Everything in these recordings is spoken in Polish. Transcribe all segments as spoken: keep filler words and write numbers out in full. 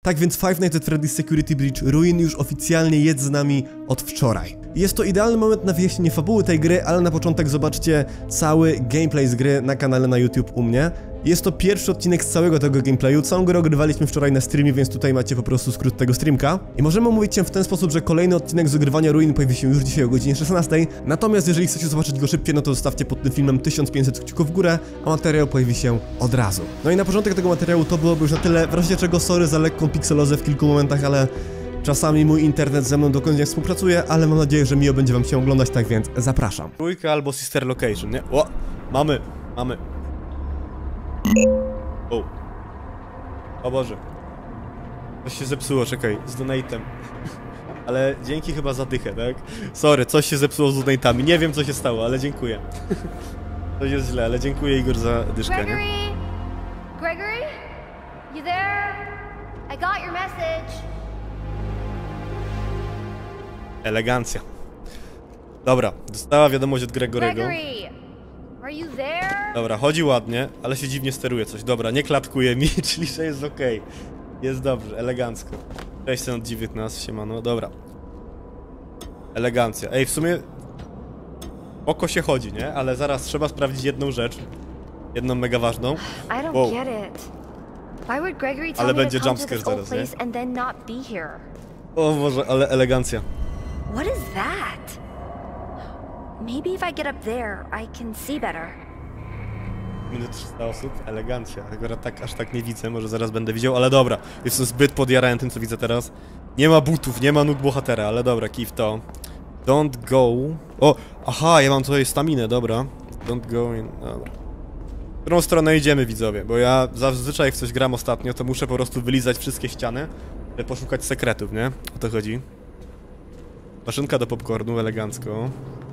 Tak więc Five Nights at Freddy's Security Breach Ruin już oficjalnie jest z nami od wczoraj. Jest to idealny moment na wyjaśnienie fabuły tej gry, ale na początek zobaczcie cały gameplay z gry na kanale na YouTube u mnie. Jest to pierwszy odcinek z całego tego gameplayu, całą grę ogrywaliśmy wczoraj na streamie, więc tutaj macie po prostu skrót tego streamka. I możemy omówić się w ten sposób, że kolejny odcinek z ogrywania Ruin pojawi się już dzisiaj o godzinie szesnastej. Natomiast jeżeli chcecie zobaczyć go szybciej, no to zostawcie pod tym filmem tysiąc pięćset kciuków w górę, a materiał pojawi się od razu. No i na początek tego materiału to byłoby już na tyle, w razie czego sorry za lekką pikselozę w kilku momentach, ale czasami mój internet ze mną do końca nie współpracuje, ale mam nadzieję, że miło będzie wam się oglądać, tak więc zapraszam. Trójka albo Sister Location, nie? O! Mamy! Mamy! O! O Boże! Coś się zepsuło, czekaj, z donatem. Ale dzięki chyba za dychę, tak? Sorry, coś się zepsuło z donatami, nie wiem co się stało, ale dziękuję. To jest źle, ale dziękuję Igor za dyszkę, Gregory? nie? Gregory? You there? I got your message. Elegancja. Dobra, dostała wiadomość od Gregorego. Gregory, are you there? Dobra, chodzi ładnie, ale się dziwnie steruje coś. Dobra, nie klatkuje mi, czyli że jest okej. Jest dobrze, elegancko. Cześć, od dziewiętnaście, siemano, dobra. Elegancja. Ej, w sumie oko się chodzi, nie? Ale zaraz trzeba sprawdzić jedną rzecz. Jedną mega ważną. I don't Wow. get it. Why would Gregory tell Ale me będzie to come to jumpscare this old zaraz, nie? place and then not be here? O Boże, ale elegancja. What is that? Maybe if I get up there, I can see better. Minut trzysta osób, elegancja. Akurat tak, aż tak nie widzę, może zaraz będę widział, ale dobra. Jestem zbyt podjarany tym, co widzę teraz. Nie ma butów, nie ma nóg bohatera, ale dobra, kij w to. Don't go... O, aha, ja mam tutaj staminę, dobra. Don't go in... Dobra. W którą stronę idziemy, widzowie? Bo ja zazwyczaj jak w coś gram ostatnio, to muszę po prostu wylizać wszystkie ściany, żeby poszukać sekretów, nie? O to chodzi. Maszynka do popcornu, elegancko.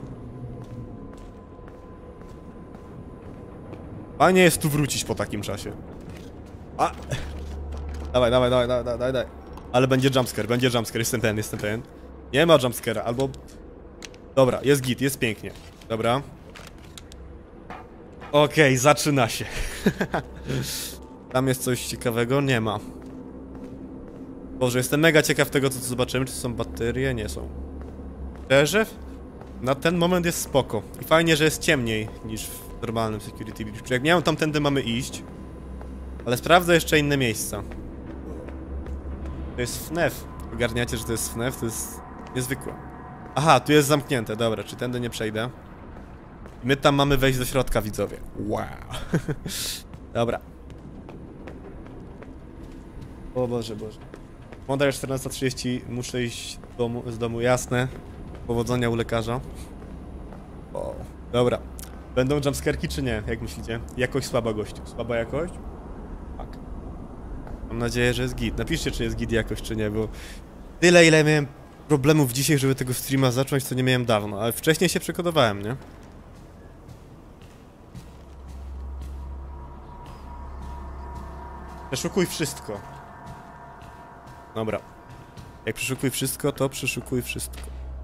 Fajnie jest tu wrócić po takim czasie. A! Dawaj, dawaj, dawaj, dawaj, dawaj, dawaj. Ale będzie jumpscare, będzie jumpscare, jestem ten, jestem ten. Nie ma jumpscare'a, albo... Dobra, jest git, jest pięknie. Dobra. Okej, okay, zaczyna się. Tam jest coś ciekawego? Nie ma. Boże, jestem mega ciekaw tego, co tu zobaczymy. Czy są baterie? Nie są. Szczerze? Na ten moment jest spoko. I fajnie, że jest ciemniej niż w normalnym Security Breach. Jak miałem tamtędy mamy iść. Ale sprawdzę jeszcze inne miejsca. To jest F N A F. Ogarniacie, że to jest F N A F? To jest niezwykłe. Aha, tu jest zamknięte, dobra, czy tędy nie przejdę? My tam mamy wejść do środka, widzowie. Wow. Dobra. O Boże, Boże. Moda jest czternasta trzydzieści, muszę iść z domu, z domu, jasne. Powodzenia u lekarza. O, dobra. Będą jumpscareki czy nie? Jak myślicie? Jakość słaba, gościu. Słaba jakość? Tak. Mam nadzieję, że jest git. Napiszcie, czy jest git jakość, czy nie, bo tyle, ile miałem problemów dzisiaj, żeby tego streama zacząć, co nie miałem dawno, ale wcześniej się przekonywałem, nie? Przeszukuj wszystko. Dobra. Jak przeszukuj wszystko, to przeszukuj wszystko.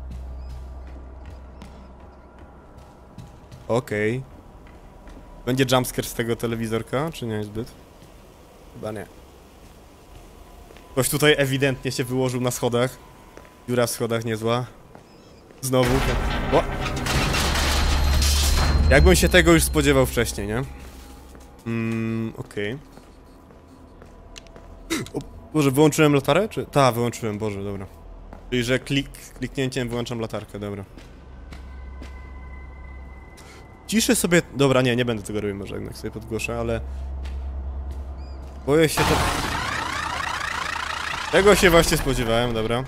Okej. Okay. Będzie jumpscare z tego telewizorka, czy nie zbyt? Chyba nie. Ktoś tutaj ewidentnie się wyłożył na schodach. Dziura w schodach niezła. Znowu. O! Jakbym się tego już spodziewał wcześniej, nie? Mmm, okej. Okay. Boże, wyłączyłem latarę? Czy... Ta, wyłączyłem, Boże, dobra. Czyli, że klik, kliknięciem wyłączam latarkę, dobra. Ciszę sobie... Dobra, nie, nie będę tego robił, może jednak sobie podgłoszę, ale... Boję się to... Tego się właśnie spodziewałem, dobra.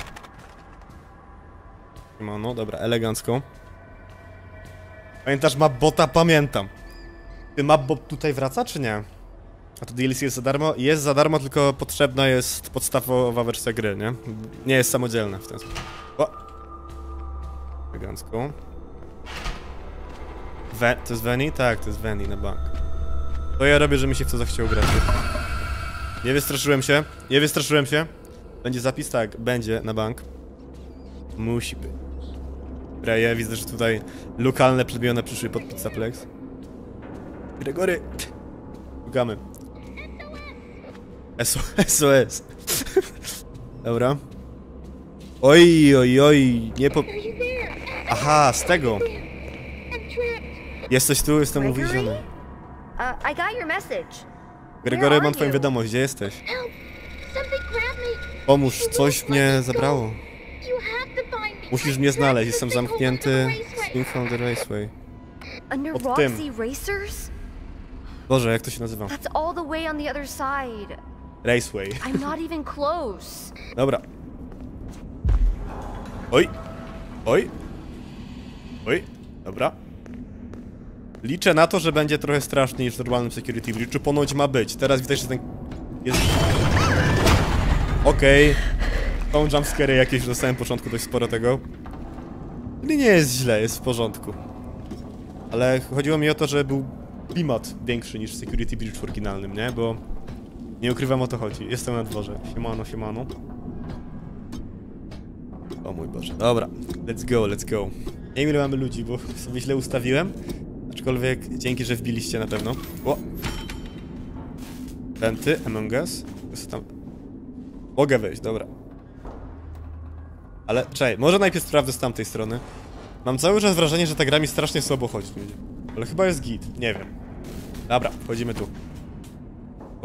No, dobra, elegancko. Pamiętasz Mabbota? Pamiętam. Ty Mabbot tutaj wraca, czy nie? A to D L C jest za darmo? Jest za darmo, tylko potrzebna jest podstawowa wersja gry, nie? Nie jest samodzielna w ten sposób. O! Elegancko. We to jest Veni? Tak, to jest Veni na bank. To ja robię, że mi się w to zachciało grać. Nie wystraszyłem się. Nie wystraszyłem się. Będzie zapis? Tak, będzie na bank. Musi być. Dobra, ja widzę, że tutaj lokalne plebione przyszły pod Pizzaplex. Gregory! Szukamy. S O S. Dobra. Oj, oj, oj, nie po... Aha, z tego. Jesteś tu, jestem uwięziony. Uh, I got your message. Gregory, mam twoją wiadomość, gdzie jesteś? Pomóż, coś mnie zabrało. Musisz mnie znaleźć, jestem zamknięty. Swing from the raceway. Pod tym. Boże, jak to się nazywa? That's all the way on the other side. Raceway. I'm not even close. Dobra. Oj. Oj. Oj. Dobra. Liczę na to, że będzie trochę straszniej niż w normalnym Security Breachu. Ponoć ma być. Teraz widać, że ten... jest... Okej. Okay. Są jumpscary jakieś na samym początku, dość sporo tego. Ale nie jest źle, jest w porządku. Ale chodziło mi o to, że był klimat większy niż w Security Breach w oryginalnym, nie? Bo... nie ukrywam, o to chodzi. Jestem na dworze. Siemano, siemano. O mój Boże. Dobra. Let's go, let's go. Nie wiem, ile mamy ludzi, bo sobie źle ustawiłem. Aczkolwiek dzięki, że wbiliście na pewno. O! Wenty, Among Us. Co tam? Mogę wejść, dobra. Ale, czekaj, może najpierw sprawdzę z tamtej strony. Mam cały czas wrażenie, że ta gra mi strasznie słabo chodzi. Ale chyba jest git, nie wiem. Dobra, wchodzimy tu. O!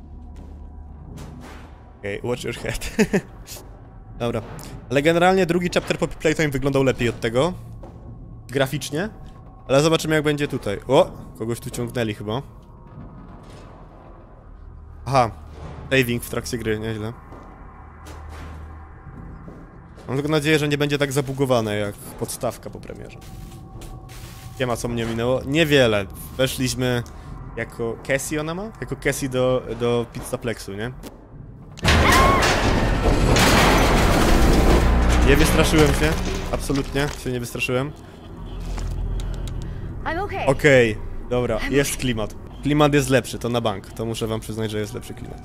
Okej, okay, watch your head. Dobra. Ale generalnie drugi chapter Poppy Playtime wyglądał lepiej od tego. Graficznie. Ale zobaczymy, jak będzie tutaj. O! Kogoś tu ciągnęli chyba. Aha. Saving w trakcie gry, nieźle. Mam tylko nadzieję, że nie będzie tak zabugowane jak podstawka po premierze. Nie ma, co mnie minęło. Niewiele. Weszliśmy jako Cassie, ona ma? Jako Cassie do, do Pizzaplexu, nie? Nie wystraszyłem się. Absolutnie się nie wystraszyłem. Okej, okay, dobra, jest klimat. Klimat jest lepszy, to na bank. To muszę wam przyznać, że jest lepszy klimat.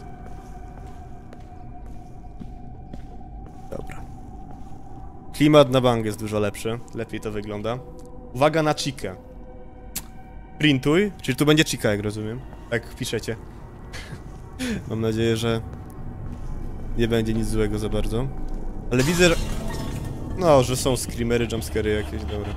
Dobra. Klimat na bank jest dużo lepszy. Lepiej to wygląda. Uwaga na chikę. Printuj. Czyli tu będzie chika, jak rozumiem. Tak piszecie. Mam nadzieję, że nie będzie nic złego za bardzo. Ale widzę, że... no, że są screamery, jumpscary jakieś, dobra.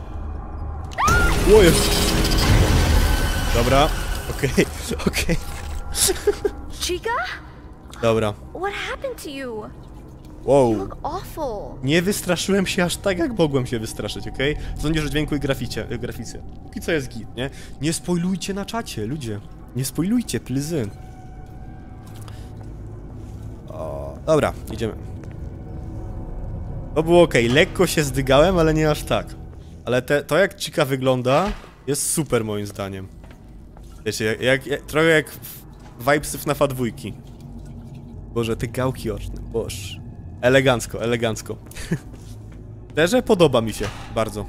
O, jest. Dobra, okej, okay. okej. Okay. Chica? Dobra. What happened to you? Wow. You look awful. Nie wystraszyłem się aż tak, jak mogłem się wystraszyć, okej? Okay? Sądzisz o dźwięku i graficie, y, grafice. Póki co jest git, nie? Nie spoilujcie na czacie, ludzie. Nie spoilujcie, please. O, dobra, idziemy. To było okej, okay. Lekko się zdygałem, ale nie aż tak. Ale te, to jak Chica wygląda, jest super moim zdaniem. Wiecie, jak, jak, jak, trochę jak vibesy F NAFa dwójki. Boże, te gałki oczne, boż. Elegancko, elegancko. Szczerze, podoba mi się, bardzo.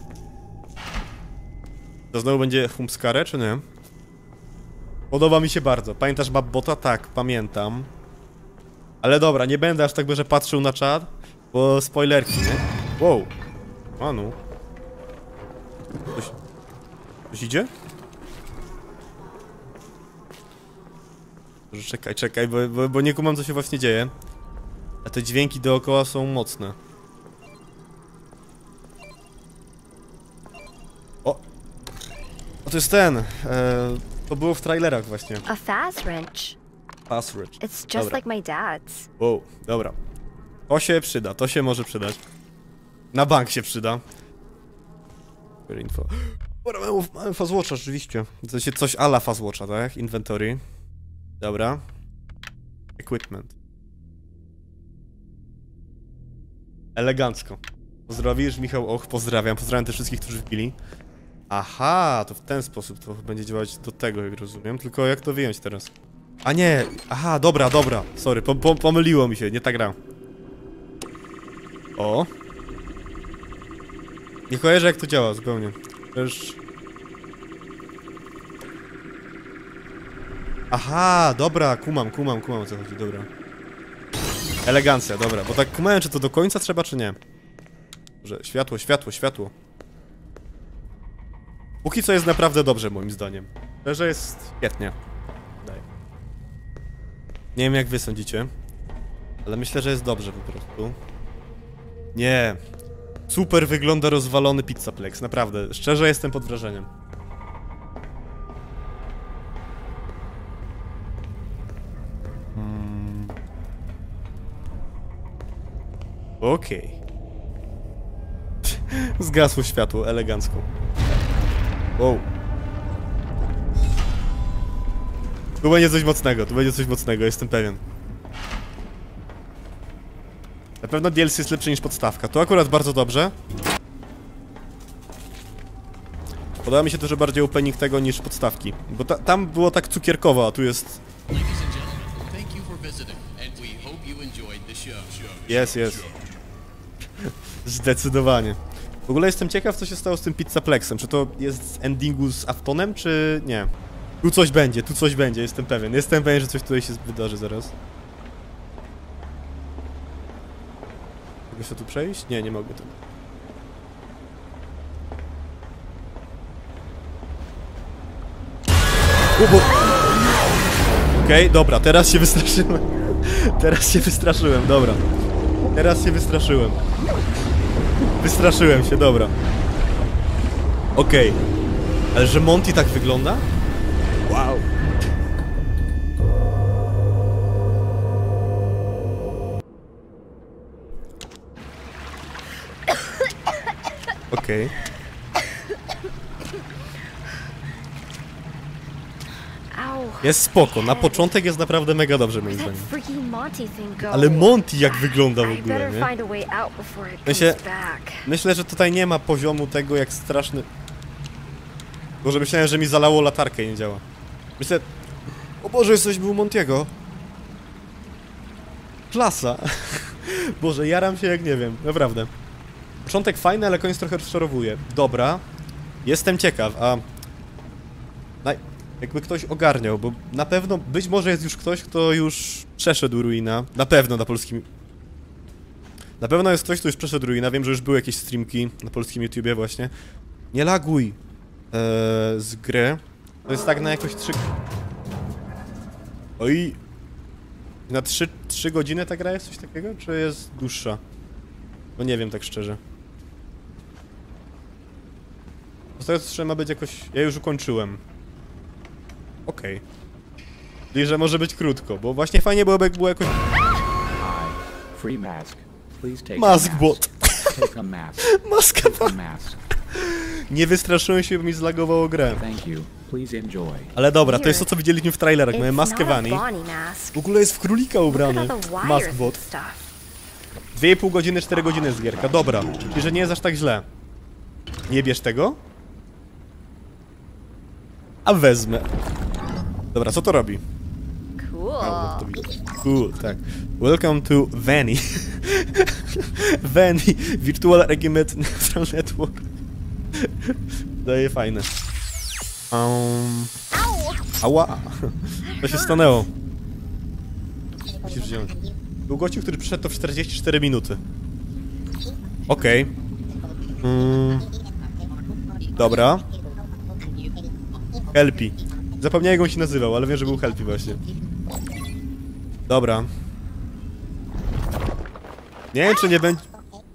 To znowu będzie Humpskare, czy nie? Podoba mi się bardzo. Pamiętasz Babbota? Tak, pamiętam. Ale dobra, nie będę aż tak dobrze patrzył na czat, bo spoilerki, nie? Wow. Manu. Coś... Coś idzie? Może czekaj, czekaj, bo, bo, bo nie kumam, co się właśnie dzieje. A te dźwięki dookoła są mocne. O! O, to jest ten! E, to było w trailerach właśnie. A fast wrench. Fast wrench. It's just dobra. like my dad's. Wow, dobra. To się przyda, to się może przydać. Na bank się przyda. Info. Dobra, mamy, mamy Fazwatcha, rzeczywiście. To się coś ala Fazwatcha, tak? Inventory. Dobra. Equipment. Elegancko. Pozdrowisz, Michał? Och, pozdrawiam. Pozdrawiam tych wszystkich, którzy wbili. Aha, to w ten sposób to będzie działać do tego, jak rozumiem. Tylko jak to wyjąć teraz? A nie! Aha, dobra, dobra. Sorry, po, po, pomyliło mi się, nie ta gra. O! Nie kojarzę, jak to działa zupełnie. Też... Aha, dobra, kumam, kumam, kumam, o co chodzi, dobra. Elegancja, dobra, bo tak kumałem, czy to do końca trzeba, czy nie. Dobrze, światło, światło, światło. Póki co jest naprawdę dobrze, moim zdaniem. Że jest świetnie. Daj. Nie wiem, jak wy sądzicie. Ale myślę, że jest dobrze po prostu. Nie. Super wygląda rozwalony Pizzaplex, naprawdę. Szczerze jestem pod wrażeniem. Hmm. Okej. Okay. Zgasło światło, elegancko. Wow. Tu będzie coś mocnego, tu będzie coś mocnego, jestem pewien. Na pewno D L C jest lepszy niż podstawka. To akurat bardzo dobrze. Podoba mi się też bardziej opening tego niż podstawki. Bo ta, tam było tak cukierkowo, a tu jest... Jest, jest. Zdecydowanie. W ogóle jestem ciekaw, co się stało z tym Pizzaplexem. Czy to jest z endingu z Aftonem, czy nie? Tu coś będzie, tu coś będzie, jestem pewien. Jestem pewien, że coś tutaj się wydarzy zaraz. Mogę się tu przejść? Nie, nie mogę tu. Okej, okay, dobra, teraz się wystraszyłem. Teraz się wystraszyłem, dobra. Teraz się wystraszyłem. Wystraszyłem się, dobra. Okej. Okay. Ale że Monty tak wygląda? Wow. Okej. Okay. Jest spoko, na początek jest naprawdę mega dobrze moim zdaniem. Ale Monty jak wygląda w ogóle, nie? Myślę, myślę, że tutaj nie ma poziomu tego jak straszny... Boże, myślałem, że mi zalało latarkę i nie działa. Myślę... O Boże, coś był Montiego. Klasa. Boże, jaram się jak nie wiem, naprawdę. Początek fajny, ale koniec trochę rozczarowuje. Dobra. Jestem ciekaw, a... Naj... Jakby ktoś ogarniał, bo na pewno, być może jest już ktoś, kto już przeszedł Ruina. Na pewno na polskim... Na pewno jest ktoś, kto już przeszedł Ruina. Wiem, że już były jakieś streamki na polskim YouTubie właśnie. Nie laguj eee, z gry. To jest tak na jakoś trzy... Oj... Na trzy, trzy godziny ta gra jest coś takiego? Czy jest dłuższa? No nie wiem tak szczerze. Z tego co ma być jakoś... Ja już ukończyłem. Okej. Okay. Czyli, że może być krótko, bo właśnie fajnie byłoby, jak było jakoś... Maskbot. Maska mask. Nie wystraszyłem się, bo mi zlagowało grę. Ale dobra, to jest to, co widzieliśmy w trailerach. Mamy maskę Vani. W ogóle jest w królika ubrany. Maskbot. dwie i pół godziny, cztery godziny z gierka. Dobra, czyli że nie jest aż tak źle. Nie bierz tego? A wezmę. Dobra, co to robi? Cool. A, to cool, tak. Welcome to Vani. Vani, Virtual Argument Neutral Network. Daje fajne. Um... Ała! To się stanęło. Musisz wziąć. Był gościu, który przyszedł to w czterdzieści cztery minuty. Okej. Okay. Mm. Dobra. Helpi. Zapomniałem, jak on się nazywał, ale wiem, że był Helpi właśnie. Dobra. Nie wiem, czy nie będzie...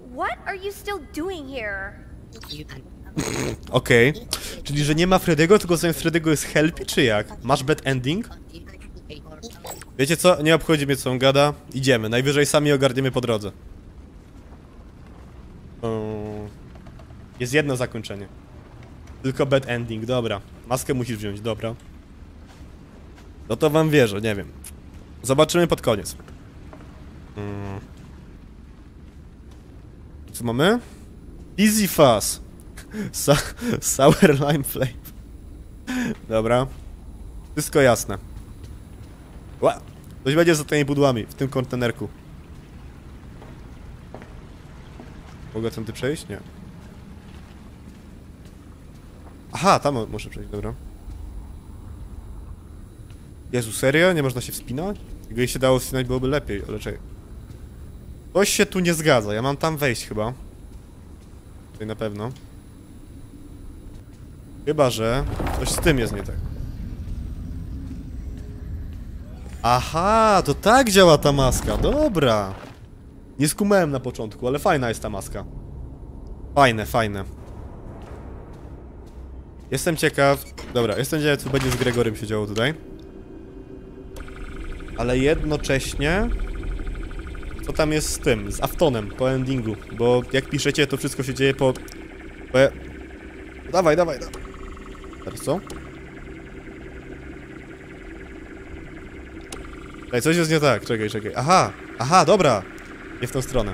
Okej. Okay. Czyli, że nie ma Freddy'ego, tylko zamiast Freddy'ego jest Helpi, czy jak? Masz bad ending? Wiecie co? Nie obchodzi mnie, co on gada. Idziemy. Najwyżej sami ogarniemy po drodze. Um, jest jedno zakończenie. Tylko bad ending, dobra. Maskę musisz wziąć, dobra. No to wam wierzę, nie wiem. Zobaczymy pod koniec. Hmm. Co mamy? Easy Fuzz. Sa Sour Lime Flame. Dobra. Wszystko jasne. Ła! Coś będzie za tymi pudłami, w tym kontenerku. Mogę tędy przejść? Nie. Aha, tam muszę przejść, dobra. Jezu, serio? Nie można się wspinać? Gdyby się dało wspinać, byłoby lepiej, ale czekaj. Coś się tu nie zgadza, ja mam tam wejść chyba. Tutaj na pewno. Chyba, że coś z tym jest nie tak. Aha, to tak działa ta maska, dobra. Nie skumałem na początku, ale fajna jest ta maska. Fajne, fajne. Jestem ciekaw... Dobra, jestem ciekaw, co będzie z Gregorem się działo tutaj. Ale jednocześnie... Co tam jest z tym, z Aftonem, po endingu? Bo jak piszecie, to wszystko się dzieje po... po... Dawaj, dawaj, dawaj. Teraz co? Ej, coś jest nie tak, czekaj, czekaj. Aha, aha, dobra. Nie w tą stronę.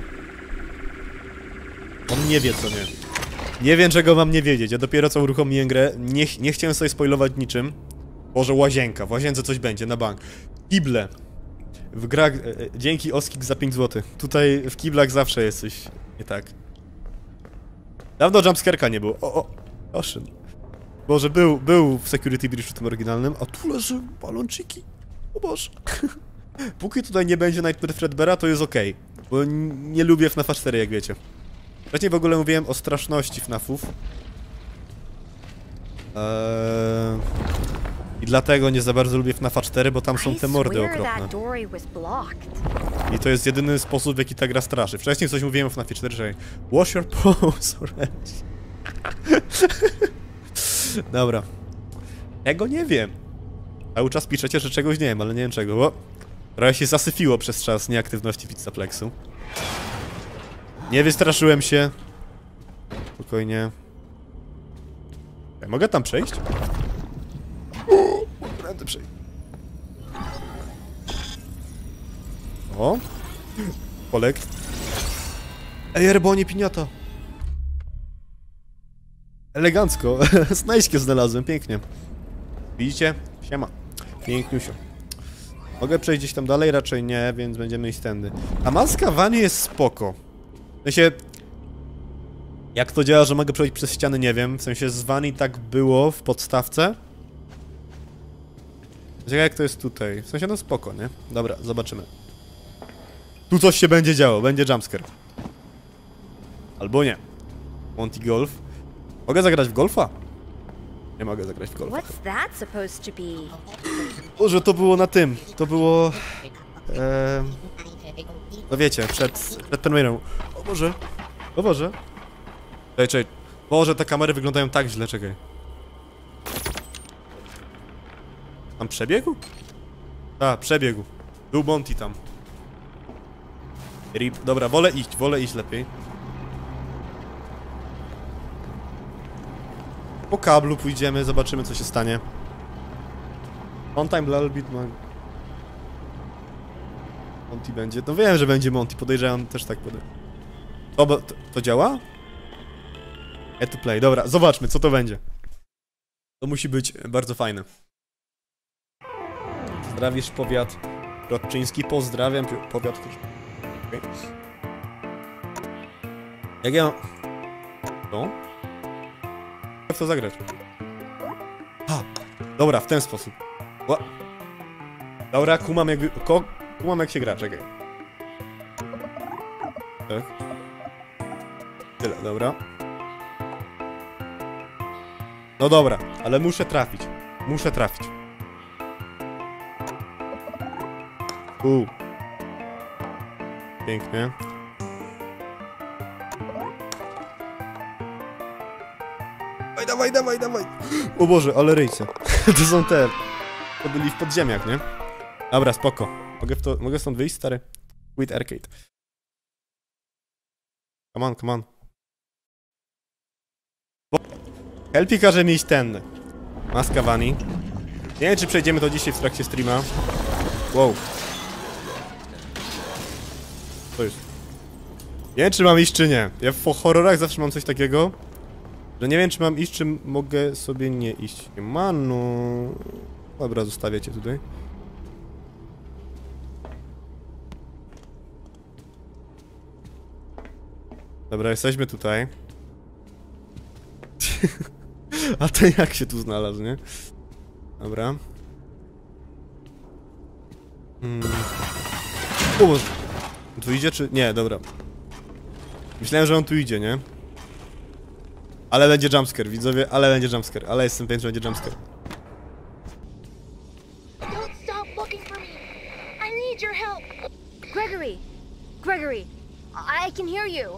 On nie wie, co nie. Nie wiem, czego mam nie wiedzieć. Ja dopiero co uruchomiłem grę. Nie, nie chciałem sobie spoilować niczym. Boże, łazienka. W łazience coś będzie, na bank. Kible. W grach... E, e, dzięki Oskik za pięć złotych. Tutaj w kiblach zawsze jest coś nie tak. Dawno jumpscare'ka nie było. O, o. Proszę. Boże, był, był w Security Breach w tym oryginalnym. A tu leży balonczyki. O Boże. Póki tutaj nie będzie Nightmare Fredbeara, to jest okej. Okay, bo nie lubię F NAFa cztery, jak wiecie. Wcześniej w ogóle mówiłem o straszności F NAFów. Eee... I dlatego nie za bardzo lubię F NAFa cztery, bo tam są te mordy okropne. I to jest jedyny sposób, w jaki ta gra straszy. Wcześniej coś mówiłem o F NAFie cztery, że wash your paws already. Dobra. Tego nie wiem. Cały czas piszecie, że czegoś nie wiem, ale nie wiem czego, bo... Trochę się zasyfiło przez czas nieaktywności Pizzaplexu. Nie wystraszyłem się. Spokojnie. Ja mogę tam przejść? Będę przejść. O! Polek. Ej, Erbonie piniata. Elegancko. Snajskie znalazłem, pięknie. Widzicie? Siema. Piękniusio. Mogę przejść gdzieś tam dalej? Raczej nie, więc będziemy iść tędy. A maska Vani jest spoko. W sensie... Jak to działa, że mogę przejść przez ściany, nie wiem. W sensie z Vani tak było w podstawce. Ciekawe jak to jest tutaj. W sensie no spoko, nie? Dobra, zobaczymy. Tu coś się będzie działo, będzie jumpscare. Albo nie. Monty Golf. Mogę zagrać w golfa? Nie mogę zagrać w golfa. What's that supposed to be? Boże, to było na tym. To było... E... No wiecie, przed, przed premierą. O Boże. O Boże. Czekaj, czekaj. Boże, te kamery wyglądają tak źle, czekaj. Tam przebiegł? A, przebiegł. Był Monty tam. Rip. Dobra, wolę iść, wolę iść lepiej. Po kablu pójdziemy, zobaczymy co się stanie. On time Lal Beat man. Monty będzie. No wiem, że będzie Monty, podejrzewam też tak podejrzewam. To, to, to działa? Add to play, dobra, zobaczmy co to będzie. To musi być bardzo fajne. Pozdrawisz powiat Rodczyński, pozdrawiam powiat. Okay. Jak ja... No? Jak to zagrać? A, dobra, w ten sposób. Ła. Dobra, kumam jak... Ko... Kumam jak się gra, czekaj. Tak. Tyle, dobra. No dobra, ale muszę trafić. Muszę trafić. Uuu. Pięknie. Dawaj, dawaj, dawaj, dawaj. O Boże, ale ryjce. To są te... To byli w podziemiach, nie? Dobra, spoko. Mogę, w to, mogę stąd wyjść, stary? Quit arcade. Come on, come on. Helpi każe mi iść ten. Maska Vani. Nie wiem, czy przejdziemy to dzisiaj w trakcie streama. Wow. Co jest? Nie wiem, czy mam iść, czy nie. Ja w horrorach zawsze mam coś takiego, że nie wiem, czy mam iść, czy mogę sobie nie iść. Manu. Dobra, zostawię cię tutaj. Dobra, jesteśmy tutaj. A ten jak się tu znalazł, nie? Dobra. Hmm. O Boże. On tu idzie, czy... Nie, dobra. Myślałem, że on tu idzie, nie? Ale będzie jumpscare, widzowie, ale będzie jumpscare. Ale jestem pewien, że będzie jumpscare. Gregory, I can hear you.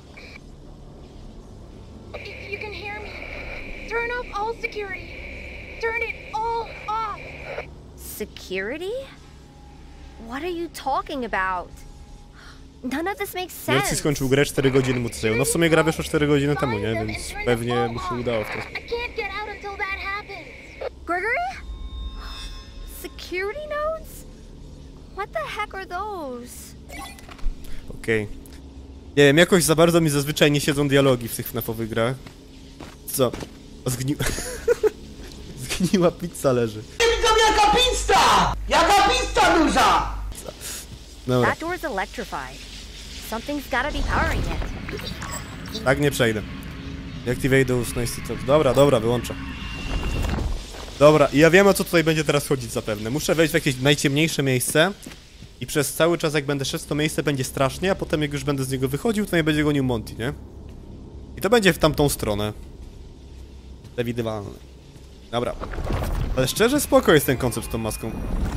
If you can hear me, turn off all security. Turn it all off. Security? What are you talking about? None of this makes Jelcy sense. skończył grę cztery godziny mu to zajęło. No w sumie gra wyszła cztery godziny temu, nie? Więc pewnie mu się udało w ten sposób. I can't get out until that happens. Gregory? Security nodes? What the heck are those? Okej. Okay. Nie wiem, jakoś za bardzo mi zazwyczaj nie siedzą dialogi w tych FNAF-owych grach. Co? O, zgni... Zgniła pizza leży. Jaka pizza! Jaka pizza duża! Dobra, That door's electrified. Something's gotta be powering it. tak nie przejdę. Activate those nice top. Dobra, dobra, wyłączę. Dobra, i ja wiem, o co tutaj będzie teraz chodzić zapewne. Muszę wejść w jakieś najciemniejsze miejsce i przez cały czas, jak będę szedł w to miejsce, będzie strasznie, a potem jak już będę z niego wychodził, to nie będzie gonił Monty, nie? I to będzie w tamtą stronę. Przewidywalne. Dobra. Ale szczerze spoko jest ten koncept z tą maską.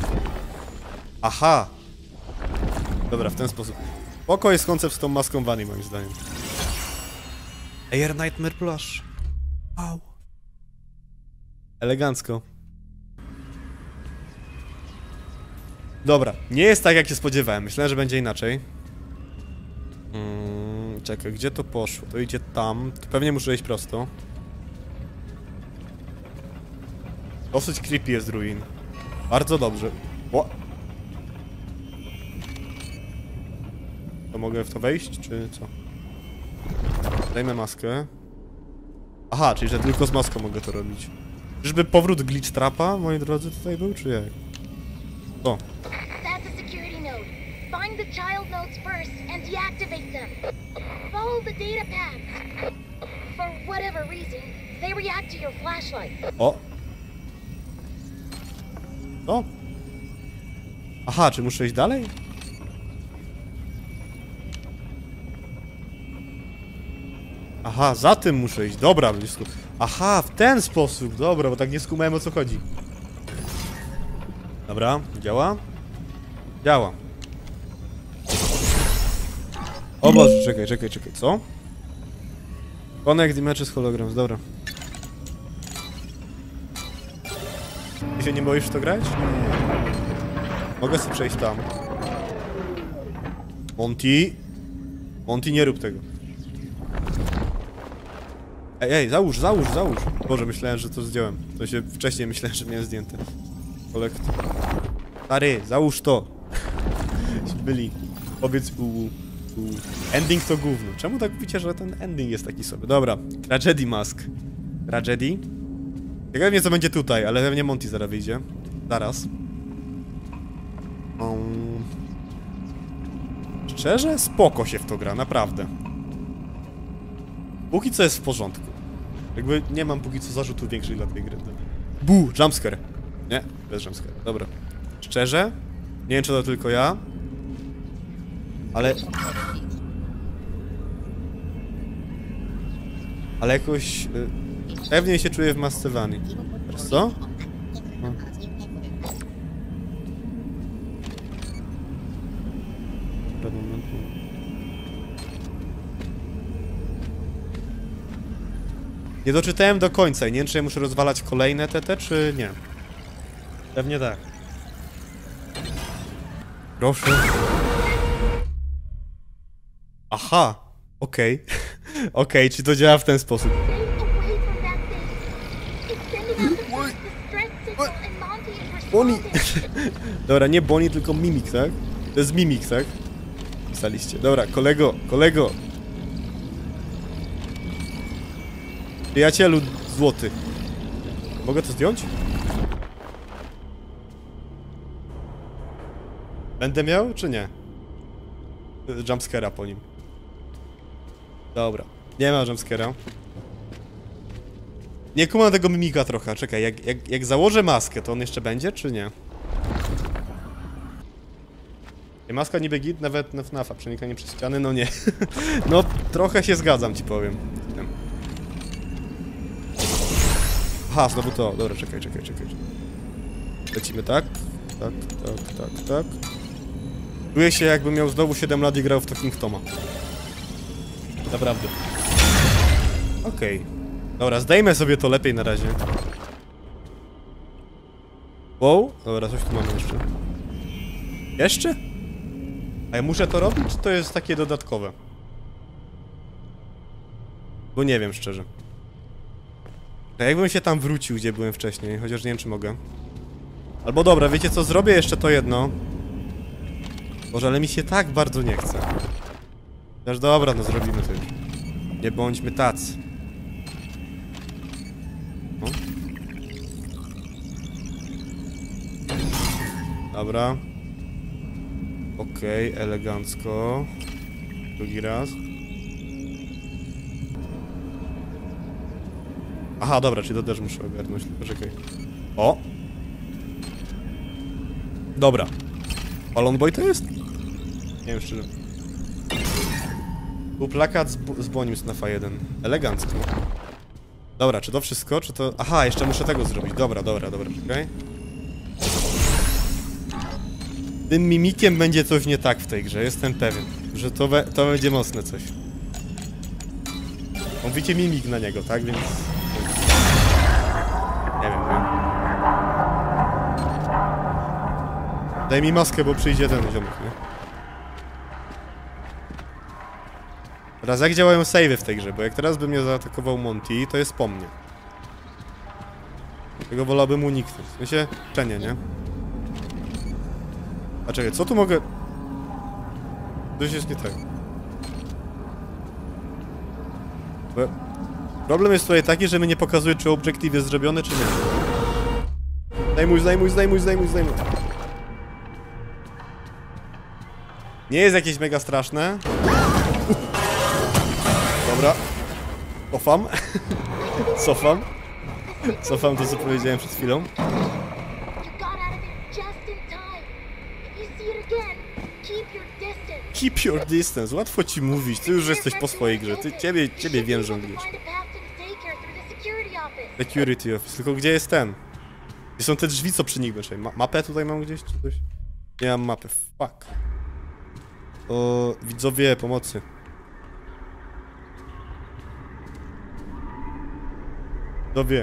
Aha! Dobra, w ten sposób. Spoko jest koncept z tą maską Vany, moim zdaniem. Air Nightmare Plush. Wow. Elegancko. Dobra, nie jest tak, jak się spodziewałem. Myślałem, że będzie inaczej. Hmm, czekaj, gdzie to poszło? To idzie tam. To pewnie muszę iść prosto. Dosyć creepy jest ruin. Bardzo dobrze. O! To mogę w to wejść, czy co? Dajmy maskę. Aha, czyli że tylko z maską mogę to robić. Czyżby powrót glitch trapa, moi drodzy, tutaj był, czy jak? O. That's a security node. Find the child nodes first and deactivate them. Follow the data paths. For whatever reason, they react to your flashlight. O! O! Aha, czy muszę iść dalej? Aha, za tym muszę iść. Dobra, blisko. Aha, w ten sposób. Dobra, bo tak nie skumałem, o co chodzi. Dobra, działa? Działa. O Boże, czekaj, czekaj, czekaj, co? Connect images holograms, dobra. Ty się nie boisz w to grać? Mogę sobie przejść tam. Monty. Monty, nie rób tego. Ej, ej, załóż, załóż, załóż. Boże, myślałem, że to zdjąłem. To się wcześniej myślałem, że miałem zdjęte. Kolekt. Stary, załóż to. Byli. Powiedz u, u. Ending to gówno. Czemu tak mówicie, że ten ending jest taki sobie? Dobra. Tragedy Mask. Tragedy. Ciekawe mnie, co będzie tutaj, ale pewnie Monty zaraz wyjdzie. Zaraz. Um. Szczerze, spoko się w to gra, naprawdę. Póki co jest w porządku. Jakby nie mam póki co zarzutów większych dla tej gry. Bu, jumpscare. Nie, bez jumpscare. Dobra. Szczerze, nie wiem, czy to tylko ja, ale... Ale jakoś... Y, pewnie się czuję w masce Vany. Teraz co? No. Nie doczytałem do końca i nie wiem, czy ja muszę rozwalać kolejne T T, czy nie. Pewnie tak. Proszę. Aha, okej. Okay. Okej, okay, czy to działa w ten sposób? Bonnie! Dobra, nie Bonnie, tylko Mimik, tak? To jest Mimik, tak? Pisaliście. Dobra, kolego, kolego. Przyjacielu złoty. Mogę to zdjąć? Będę miał, czy nie? Jumpscare'a po nim. Dobra. Nie ma jumpscare'a. Nie kumam tego mimika trochę. Czekaj, jak, jak, jak założę maskę, to on jeszcze będzie, czy nie? I maska niby git, nawet na FNAF-a. Przenikanie przez ściany, no nie. No, trochę się zgadzam, ci powiem. Aha, znowu to. Dobra, czekaj, czekaj, czekaj. Lecimy tak. Tak, tak, tak, tak. Czuję się, jakbym miał znowu siedem lat i grał w Talking Toma. Naprawdę. Okej. Okay. Dobra, zdejmę sobie to lepiej na razie. Wow, dobra, coś tu mamy jeszcze. Jeszcze? A ja muszę to robić, czy to jest takie dodatkowe? Bo nie wiem, szczerze. A jakbym się tam wrócił, gdzie byłem wcześniej, chociaż nie wiem, czy mogę. Albo dobra, wiecie co, zrobię jeszcze to jedno. Boże, ale mi się tak bardzo nie chce. Też dobra, no zrobimy to już. Nie bądźmy tacy. No. Dobra. Okej, okay, elegancko. Drugi raz. Aha, dobra, czyli to też muszę ogarnąć, poczekaj. O! Dobra. Balloon Boy to jest? Nie wiem szczerze. Był plakat z, z Bonim z F jeden. Elegancko. Dobra, czy to wszystko, czy to... Aha, jeszcze muszę tego zrobić. Dobra, dobra, dobra, czekaj. Tym mimikiem będzie coś nie tak w tej grze, jestem pewien. Że to, be, to będzie mocne coś. Mówicie mimik na niego, tak? Więc... Nie wiem, nie. Daj mi maskę, bo przyjdzie ten ziomek, nie? Teraz jak działają save'y w tej grze, bo jak teraz by mnie zaatakował Monty, to jest po mnie. Tego wolałbym uniknąć. W sensie, czenie, nie? A czekaj, co tu mogę... Coś jest nie tak. Bo... Problem jest tutaj taki, że mnie nie pokazuje, czy obiektyw jest zrobiony, czy nie. Zdejmuj, zdejmuj, zdejmuj, zdejmuj, zdejmuj. Nie jest jakieś mega straszne. Dobra. Cofam. Cofam. Cofam to, co powiedziałem przed chwilą. Keep your distance. Łatwo ci mówić. Ty już jesteś po swojej grze. Ty, ciebie, ciebie wiem, żonglujesz. Security office. Tylko gdzie jest ten? Gdzie są te drzwi, co przy nich będą? Ma mapę tutaj mam gdzieś, czy coś? Nie mam mapy. Fuck. O, widzowie, pomocy. Widzowie.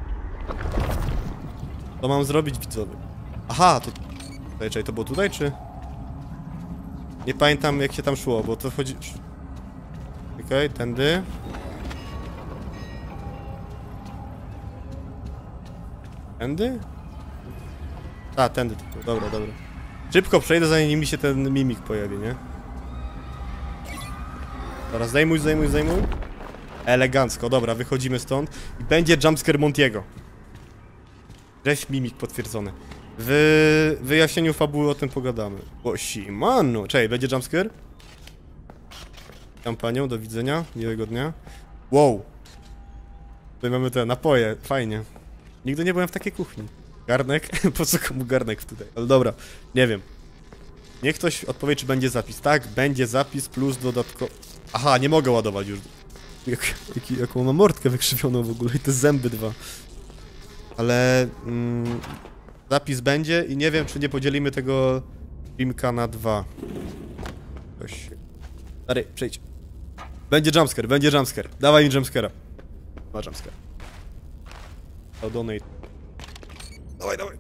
Co mam zrobić, widzowie? Aha, to... Czekaj, czekaj, to było tutaj, czy... Nie pamiętam, jak się tam szło, bo to chodzi... Okej, okay, tędy. Tędy? A, tędy tylko, dobra, dobra. Szybko przejdę, zanim mi się ten mimik pojawi, nie? Dobra, zdejmuj, zdejmuj, zdejmuj. Elegancko, dobra, wychodzimy stąd. I będzie jumpscare Montiego. Cześć, mimik potwierdzony. W wyjaśnieniu fabuły o tym pogadamy. O, simano. Czekaj, będzie jumpscare? Witam panią, do widzenia, miłego dnia. Wow. Tutaj mamy te napoje, fajnie. Nigdy nie byłem w takiej kuchni. Garnek? Po co komu garnek tutaj? Ale dobra, nie wiem. Niech ktoś odpowie, czy będzie zapis. Tak, będzie zapis plus dodatkowo... Aha, nie mogę ładować już. Jak, jak, jaką mam mordkę wykrzywioną w ogóle i te zęby dwa. Ale... Mm, zapis będzie i nie wiem, czy nie podzielimy tego filmka na dwa. Ktoś... Stary, przejdź. Będzie jumpscare, będzie jumpscare. Dawaj mi jumpscare'a. Ma jumpscare. I'll donate. Dawaj, dawaj.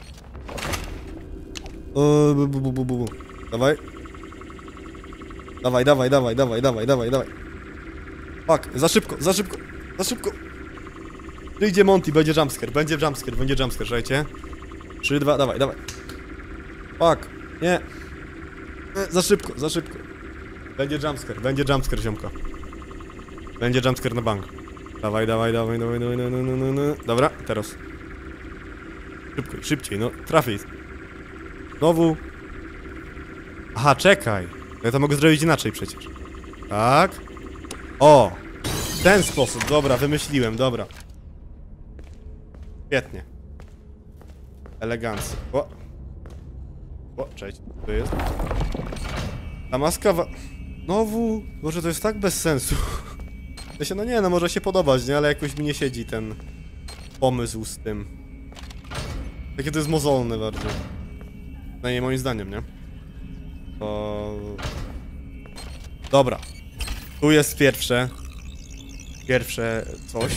O, bu, bu, bu, bu, bu. Dawaj. Dawaj, dawaj, dawaj, dawaj, dawaj, dawaj, dawaj. Fuck, za szybko, za szybko, za szybko. Przyjdzie Monty, będzie jumpscare, będzie jumpscare, będzie jumpscare, słuchajcie. trzy, dwa, dawaj, dawaj. Fuck, nie. Za szybko, za szybko. Będzie jumpscare, będzie jumpscare, ziomka. Będzie jumpscare na bank. Dawaj, dawaj, dawaj, dawaj, dawaj, no, no, no, no. Dobra, teraz. Szybko, szybciej, no, trafiej. Znowu. Aha, czekaj. Ja to mogę zrobić inaczej przecież. Tak. O! W ten sposób, dobra, wymyśliłem, dobra. Świetnie. Elegancko. O! O, cześć, to jest. Ta maska wa... Znowu? Może to jest tak bez sensu. To się, no nie, no może się podobać, nie? Ale jakoś mi nie siedzi ten pomysł z tym. Takie to jest mozolne bardzo. No nie, moim zdaniem, nie? O... Dobra. Tu jest pierwsze. Pierwsze coś.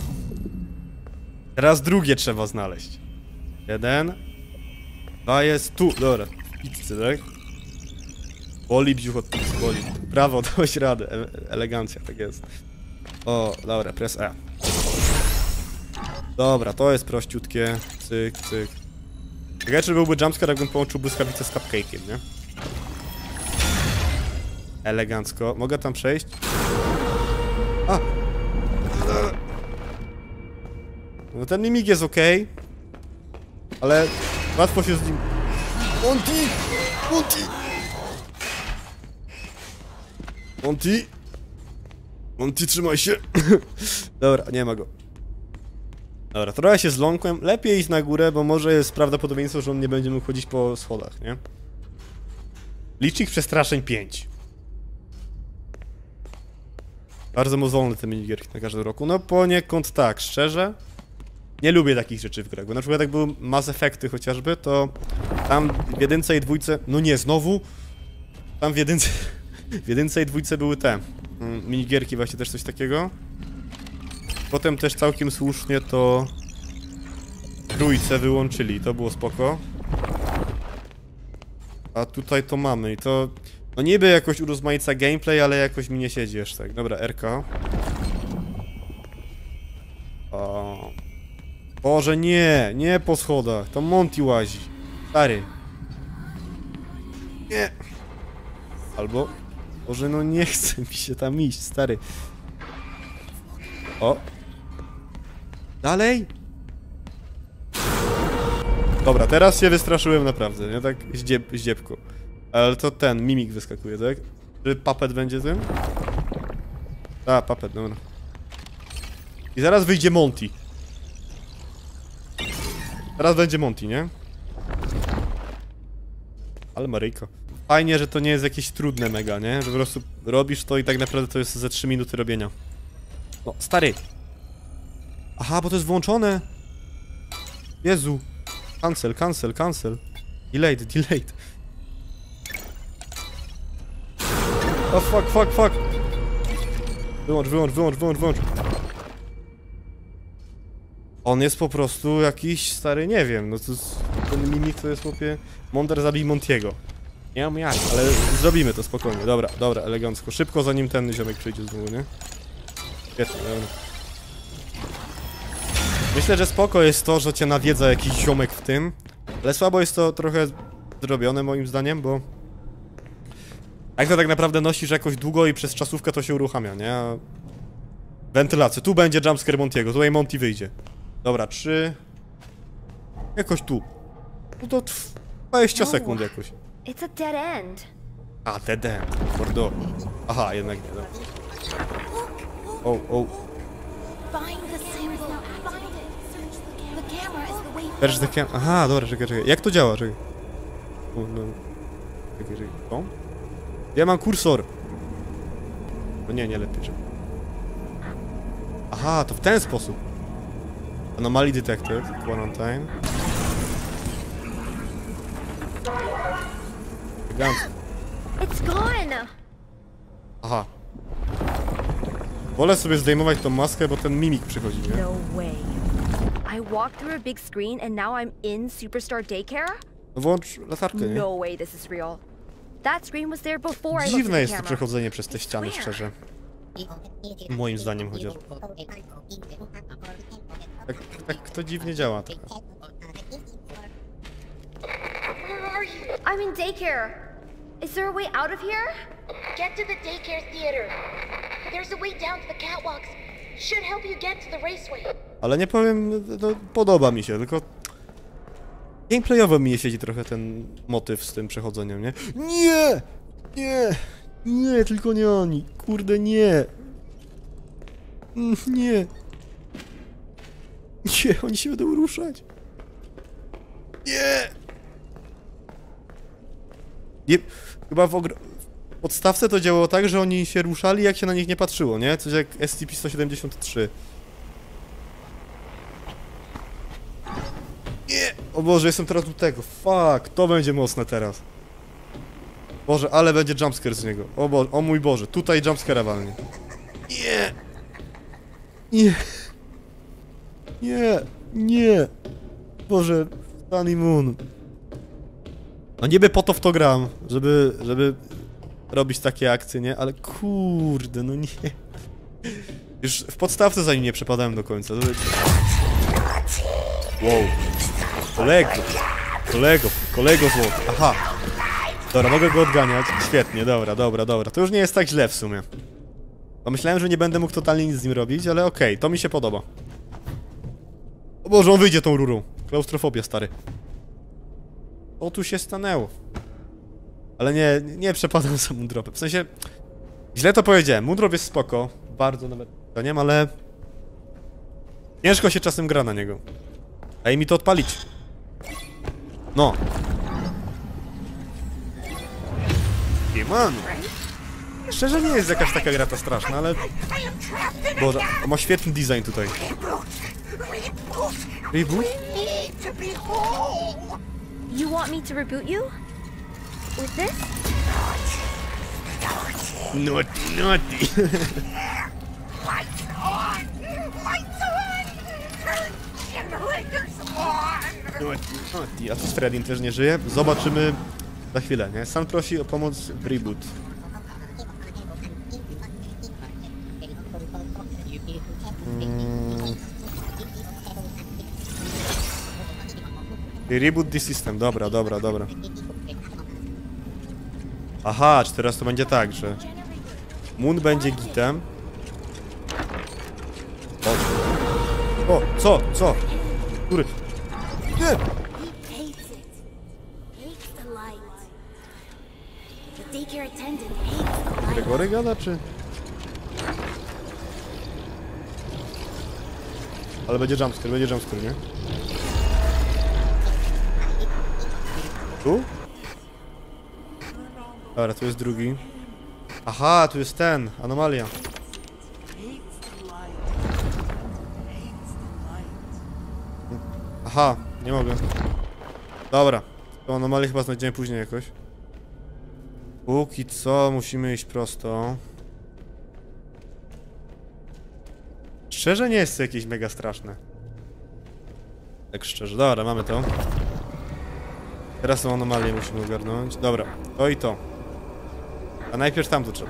Teraz drugie trzeba znaleźć. Jeden. Dwa jest tu. Dobra. Pizzy, tak? Boli brzuch od pizzy, boli. Brawo, dałeś radę. E elegancja, tak jest. O, dobra, press E. Dobra, to jest prościutkie. Cyk, cyk. Ciekawe, czy byłby jumpscare, jakbym połączył błyskawicę z cupcake'iem, nie? Elegancko. Mogę tam przejść? A! No ten mimik jest okej. Ale łatwo się z nim... Monty! Monty! Monty! Monty, trzymaj się! Dobra, nie ma go. Dobra, trochę się zląkłem. Lepiej iść na górę, bo może jest prawdopodobieństwo, że on nie będzie mógł chodzić po schodach, nie? Licznik przestraszeń pięć. Bardzo mozolne te minigierki na każdym roku. No poniekąd tak, szczerze. Nie lubię takich rzeczy w grach, bo na przykład jak były Mass Effecty chociażby, to tam w jedynce i dwójce... No nie, znowu? Tam w jedynce... W jedynce i dwójce były te mm, minigierki, właśnie też coś takiego. Potem też całkiem słusznie to w trójce wyłączyli, to było spoko. A tutaj to mamy i to... No niby jakoś urozmaica gameplay, ale jakoś mi nie siedzi aż tak. Dobra, R K. O... Boże, nie! Nie po schodach, to Monty łazi. Stary. Nie! Albo... Boże, no nie chce mi się tam iść, stary. O! Dalej? Dobra, teraz się wystraszyłem naprawdę, nie? Tak zdzieb zdziebko. Ale to ten, mimik wyskakuje, tak? Czy Puppet będzie tym? A, Puppet, dobra. I zaraz wyjdzie Monty. Teraz będzie Monty, nie? Ale Maryjko. Fajnie, że to nie jest jakieś trudne mega, nie? Że po prostu robisz to i tak naprawdę to jest ze trzy minuty robienia. No, stary! Aha, bo to jest włączone! Jezu! Cancel, cancel, cancel. Delayed, delayed. O, oh, fuck, fuck, fuck! Wyłącz, wyłącz, wyłącz, wyłącz, wyłącz. On jest po prostu jakiś stary, nie wiem, no to jest, ten mimik to jest chłopie... Monder zabij Montiego. Nie mam jak, ale zrobimy to spokojnie. Dobra, dobra, elegancko. Szybko zanim ten ziomek przyjdzie znowu, nie? Świetnie, dobra. Myślę, że spoko jest to, że cię nawiedza jakiś ziomek w tym. Ale słabo jest to trochę zrobione moim zdaniem, bo... Jak to tak naprawdę nosisz jakoś długo i przez czasówkę to się uruchamia, nie? A... Wentylacja. Tu będzie jumpscare Montiego, tutaj Monty wyjdzie. Dobra, trzy... Jakoś tu. No to dwadzieścia sekund jakoś. It's a dead end. A, dead end. Mordo. Aha, jednak nie, dobra. O, o. Find the symbol. Find it. The camera is the way There's the cam... Aha, dobra, czekaj, czekaj. Jak to działa? Czekaj. O, no. Czekaj, czekaj. O? Ja mam kursor. No nie, nie lepiej, czekaj. Aha, to w ten sposób. Anomaly detected. Quarantine. It's gone. Aha. Wolę sobie zdejmować tą maskę, bo ten mimik przychodzi, nie? No way. I walked through a big screen and now I'm in Superstar Daycare? No włącz latarkę, nie? No way this is real. That screen was there before I looked Dziwne at jest the to camera. przechodzenie przez te ściany, szczerze. Moim zdaniem chociaż. Tak, tak to dziwnie działa trochę. Where are you? I'm in daycare. Is there a way out of here? Get to the daycare theater. There's a way down to the catwalks. Should help you get to the raceway. Ale nie powiem, no podoba mi się, tylko... Gameplayowo mi nie siedzi trochę ten motyw z tym przechodzeniem, nie? Nie! Nie! Nie, tylko nie oni. Kurde, nie! Mm, Nie! Nie, oni się będą ruszać. Nie! Nie, chyba w, ogr- w podstawce to działało tak, że oni się ruszali, jak się na nich nie patrzyło, nie? Coś jak S C P sto siedemdziesiąt trzy. Nie! O Boże, jestem teraz u tego. Fuck, to będzie mocne teraz. Boże, ale będzie jumpscare z niego. O, Bo o mój Boże, tutaj jumpscare'a walnie. Nie! Nie! Nie! Nie! Boże, Sunny Moon. No niby po to w to gram, żeby, żeby robić takie akcje, nie? Ale kurde, no nie. Już w podstawce za nim nie przepadałem do końca. Wow. Kolego. Kolego, kolego złoty. Aha. Dobra, mogę go odganiać. Świetnie, dobra, dobra, dobra. To już nie jest tak źle w sumie. Bo myślałem, że nie będę mógł totalnie nic z nim robić, ale okej, okay, to mi się podoba. O Boże, on wyjdzie tą rurą. Klaustrofobia, stary. O, tu się stanęło. Ale nie, nie przepadam za Moondropem. W sensie... Źle to powiedziałem. Moondrop jest spoko. Bardzo nawet... To nie, ale... Ciężko się czasem gra na niego. Daj mi to odpalić. No. Siemano. Szczerze nie jest jakaś taka gra ta straszna, ale... Boże, on ma świetny design tutaj. Reboot? You want me to reboot you? With this? Naughty, naughty. Lights on! Lights on! Turn generators on! Naughty, naughty. A co z Freddym też nie żyje? Zobaczymy za chwilę, nie? Sam prosi o pomoc w reboot. Hmm. Reboot the system, dobra, dobra, dobra. Aha, czy teraz to będzie tak, że Moon będzie gitem. O, o co, co? Który? Nie! Gregory gada, czy? Ale będzie jumpscare, będzie jumpscare, nie? Tu? Dobra, tu jest drugi. Aha, tu jest ten, anomalia. Aha, nie mogę. Dobra, tą anomalię chyba znajdziemy później jakoś. Póki co musimy iść prosto. Szczerze nie jest to jakieś mega straszne. Tak szczerze, dobra, mamy to. Teraz tą anomalię musimy ogarnąć. Dobra, to i to. A najpierw tamto trzeba.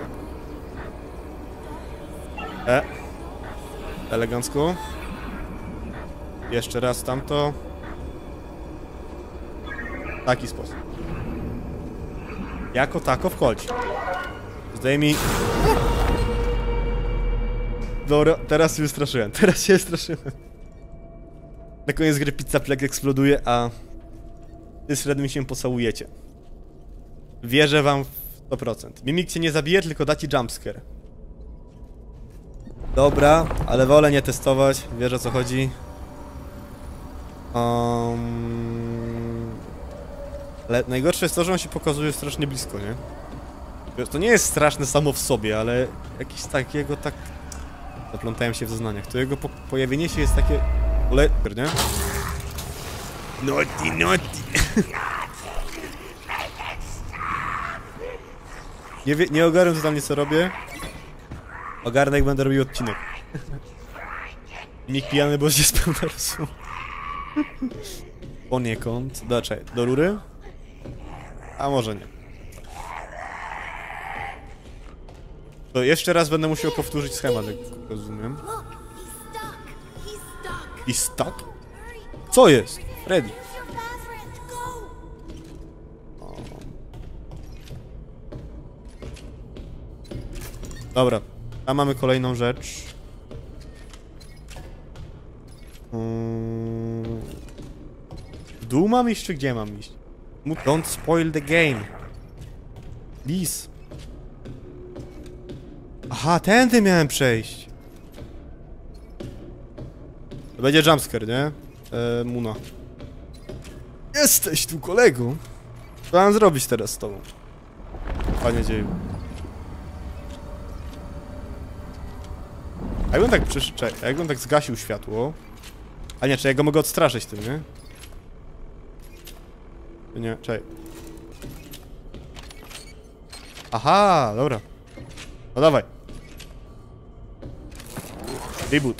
E. Elegancko. Jeszcze raz tamto. W taki sposób. Jako tako wchodzi. Zdejmij. Dobra, teraz się wystraszyłem. Teraz się wystraszyłem. Na koniec gry pizza plek eksploduje, a ty z Fredem się pocałujecie. Wierzę wam w sto procent. Mimik cię nie zabije, tylko da ci jumpscare. Dobra, ale wolę nie testować. Wiesz, o co chodzi. Um... Ale najgorsze jest to, że on się pokazuje strasznie blisko, nie? To nie jest straszne samo w sobie, ale jakiś takiego tak... Zaplątałem się w zeznaniach. To jego po pojawienie się jest takie... Ole... nie? Naughty, naughty. Nie, wie, nie ogarnę totalnie co robię. Ogarnę jak będę robił odcinek. Nikt pijany, bo się spełna rozumu. Poniekąd. Do, czekaj, do rury? A może nie. To jeszcze raz będę musiał powtórzyć schemat, jak rozumiem. I stuck? Co jest? Freddy. O. Dobra, a mamy kolejną rzecz. Hmm. W dół mam iść, czy gdzie mam iść? Don't spoil the game. Please. Aha, tędy miałem przejść. To będzie jumpscare, nie? Eee, Muna. Jesteś tu, kolego. Co mam zrobić teraz z tobą? Panie dzieju. A jakbym tak przyszedł, czekaj, a jakbym tak zgasił światło. A nie, czy ja go mogę odstraszyć tym, nie? Nie, czekaj. Aha, dobra. No dawaj. Reboot.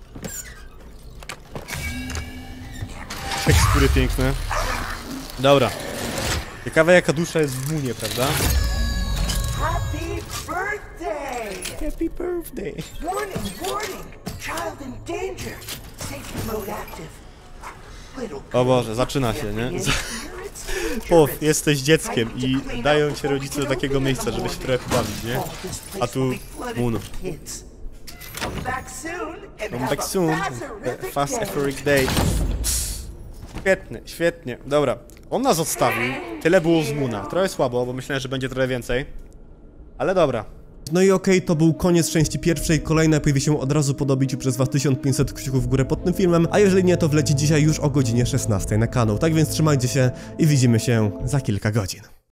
Tekstury piękne. Dobra. Ciekawe jaka dusza jest w Moonie, prawda? Happy birthday! Happy birthday. Warning, warning! Child in danger! Safety mode active. Little O Boże, zaczyna się, nie? Pow, jesteś dzieckiem i dają cię rodzice do takiego miejsca, żeby się trochę pobawić, nie? A tu Moon. Come back soon and Come have back a soon. fast-erific Fast day. Eforic Day. Świetnie, świetnie. Dobra, on nas odstawił. Tyle było z Moona. Trochę słabo, bo myślałem, że będzie trochę więcej. Ale dobra. No i okej, okay, to był koniec części pierwszej, kolejna pojawi się od razu po dobiciu przez was tysiąc pięćset kciuków w górę pod tym filmem, a jeżeli nie, to wleci dzisiaj już o godzinie szesnastej na kanał. Tak więc trzymajcie się i widzimy się za kilka godzin.